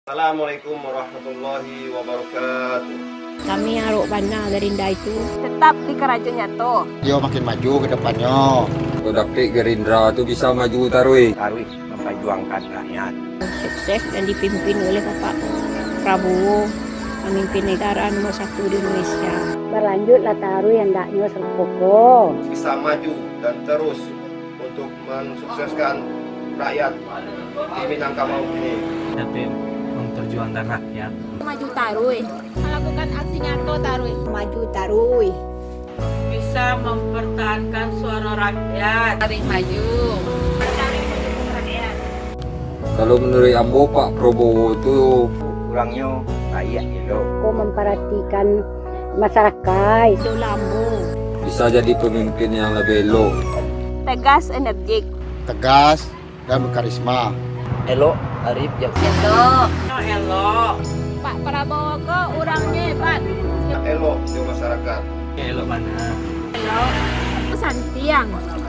Assalamualaikum warahmatullahi wabarakatuh. Kami haruk bana Gerindra itu tetap di kerajaan Nyato. Dia makin maju ke depannya. Tapi Gerindra itu bisa maju Tarwi Memperjuangkan rakyat. sukses dan dipimpin oleh Bapak Prabowo, pemimpin negara nomor 1 di Indonesia. Berlanjutlah taruh yang daknya serpoko. Bisa maju dan terus untuk mensukseskan rakyat di Minangkabau ini. Tapi memperjuangkan rakyat. Maju Tarui, Melakukan aksi Nyato Tarui. maju Tarui. Bisa mempertahankan suara rakyat. Tarik maju. Kalau menurut Ambo Pak Prabowo itu Kurangnya rakyat itu. Kau memperhatikan masyarakat. Itu Lambung. bisa jadi pemimpin yang lebih elok. Tegas, energik. Tegas dan berkarisma. Elok, Arif, Elok. Pak Prabowo ke orangnya hebat. Elok di masyarakat. elok mana? Santiang.